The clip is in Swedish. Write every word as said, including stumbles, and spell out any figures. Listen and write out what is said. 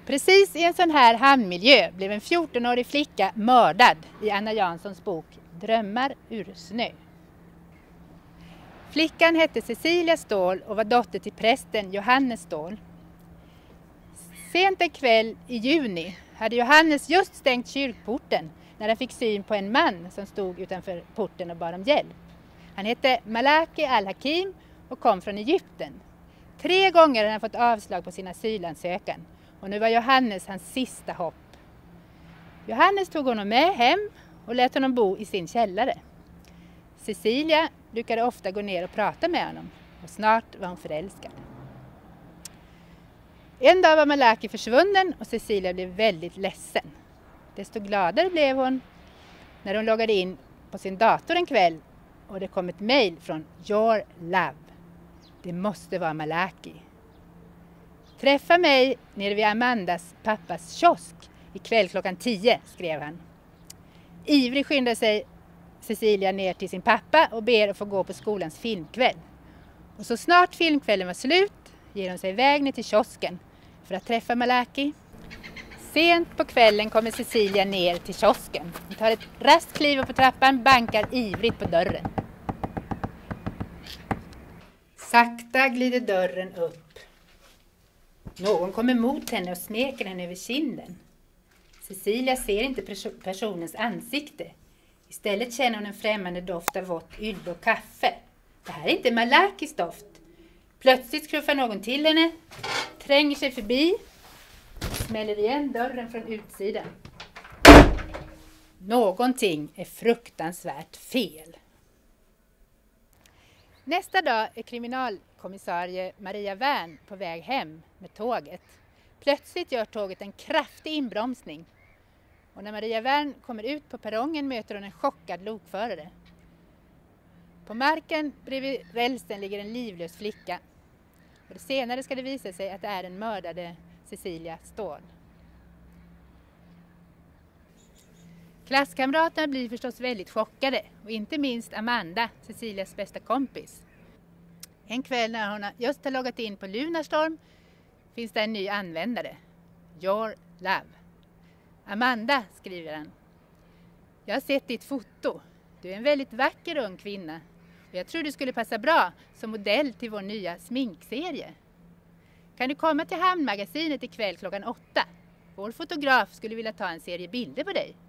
Precis i en sån här hamnmiljö blev en fjortonårig flicka mördad i Anna Janssons bok Drömmar ur snö. Flickan hette Cecilia Ståhl och var dotter till prästen Johannes Ståhl. Sent en kväll i juni hade Johannes just stängt kyrkporten när han fick syn på en man som stod utanför porten och bad om hjälp. Han hette Malaki al-Hakim och kom från Egypten. Tre gånger hade han fått avslag på sin asylansökan och nu var Johannes hans sista hopp. Johannes tog honom med hem och lät honom bo i sin källare. Cecilia brukade ofta gå ner och prata med honom och snart var hon förälskad. En dag var Malaki försvunnen och Cecilia blev väldigt ledsen. Desto gladare blev hon när hon loggade in på sin dator en kväll och det kom ett mejl från Your Love. Det måste vara Malaki. Träffa mig nere vid Amandas pappas kiosk ikväll klockan tio, skrev han. Ivrig skyndade sig Cecilia ner till sin pappa och ber att få gå på skolans filmkväll. Och så snart filmkvällen var slut ger hon sig iväg ner till kiosken för att träffa Malaki. Sent på kvällen kommer Cecilia ner till kiosken. Hon tar ett raskt kliv upp på trappan, bankar ivrigt på dörren. Sakta glider dörren upp. Någon kommer mot henne och smeker henne över kinden. Cecilia ser inte perso- personens ansikte. Istället känner hon en främmande doft av vått ylve och kaffe. Det här är inte Malakis doft. Plötsligt skruffar någon till henne, tränger sig förbi, smäller igen dörren från utsidan. Någonting är fruktansvärt fel. Nästa dag är kriminalkommissarie Maria Wern på väg hem med tåget. Plötsligt gör tåget en kraftig inbromsning. Och när Maria Wern kommer ut på perrongen möter hon en chockad lokförare. På marken bredvid rälsen ligger en livlös flicka. Och senare ska det visa sig att det är den mördade Cecilia Ståhl. Klasskamraterna blir förstås väldigt chockade och inte minst Amanda, Cecilias bästa kompis. En kväll när hon just har loggat in på Lunarstorm finns det en ny användare, Your Love. Amanda, skriver han. Jag har sett ditt foto. Du är en väldigt vacker ung kvinna. Och jag tror du skulle passa bra som modell till vår nya sminkserie. Kan du komma till Hamnmagasinet ikväll klockan åtta? Vår fotograf skulle vilja ta en serie bilder på dig.